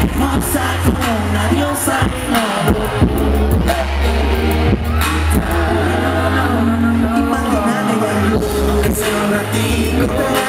hermosa como una diosa. Imagínate que yo que sea un ratito.